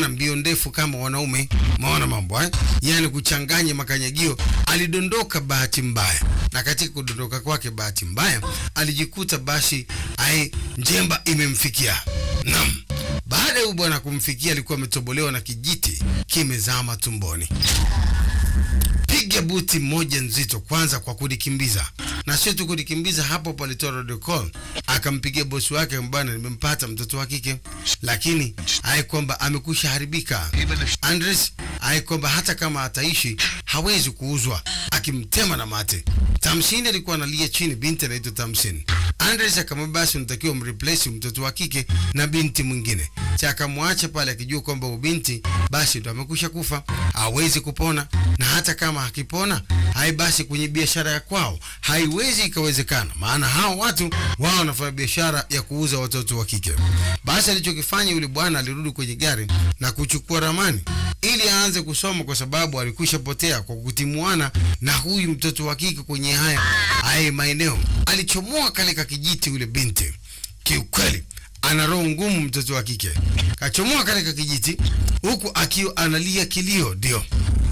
ana mbio ndefu kama wanaume. Maona mambo yani kuchanganya makanyagio. Alidondoka bahati mbaya, na katika kudondoka kwake bahati mbaya alijikuta basi njemba imemfikia. Naam, baada ya bwana kumfikia alikuwa ametobolewa na kijiti kimezama tumboni. Piga buti moja nzito kwanza kwa kudikimbiza, na sio tu kudikimbiza, hapo palitoa radio call akampigia bosi wake, mbana nimempata mtoto wa kike, lakini kwamba amekusha haribika. Andres kwamba hata kama ataishi hawezi kuuzwa, akimtema na mate. Tamsin alikuwa analia chini, binti anaitwa Tamsin. Andres akamwambia basi unatakiwa mreplace mtoto wa kike na binti mwingine. Akamwacha pale akijua kwamba binti basi ndo amekusha kufa, hawezi kupona, na hata kama akipona basi kwenye biashara ya kwao haiwezi ikawezekana, maana hao watu wao wanafanya biashara ya kuuza watoto wa kike. Basi alichokifanya yule bwana, alirudi kwenye gari na kuchukua ramani ili aanze kusoma, kwa sababu alikwisha potea kwa kutimuana na huyu mtoto wa kike kwenye haya maeneo. Alichomoa kale kijiti yule binti. Kiukweli ana roho ngumu mtoto wa kike. Kachomoa kale kijiti huku akiwa analia kilio, ndio.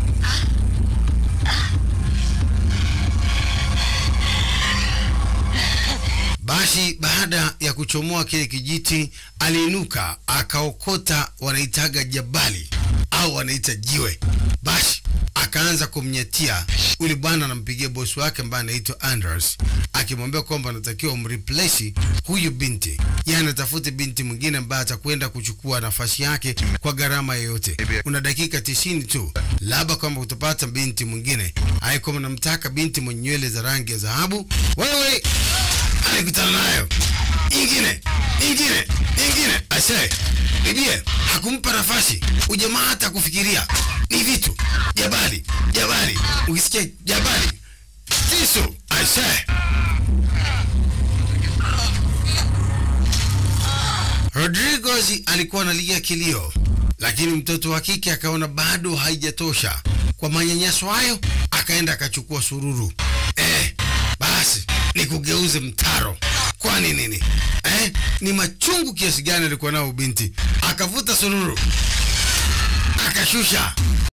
Basi baada ya kuchomoa kile kijiti aliinuka akaokota wanaitaga jabali au wanaita jiwe. Basi akaanza kumnyatia ule bwana, anampigia bosi wake ambaye anaitwa Anders, akimwambia kwamba anatakiwa umreplace huyu binti, yani atafute binti mwingine ambaye atakwenda kuchukua nafasi yake kwa gharama yoyote. Una dakika 90 tu, labda kwamba utapata binti mwingine. Kama namtaka binti mwenye nywele za rangi ya dhahabu. Wewe alikutana nayo ingine. Ase bibie hakumpa nafasi ujamaa hata kufikiria. Ni vitu jabali. Ukisikia jabali tisu, ase Rodriguez alikuwa analia kilio, lakini mtoto wa kike akaona bado haijatosha kwa manyanyaso hayo, akaenda akachukua sururu. Basi nikugeuze mtaro. Kwani nini? Ni machungu kiasi gani alikuwa nao binti. Akavuta sururu, akashusha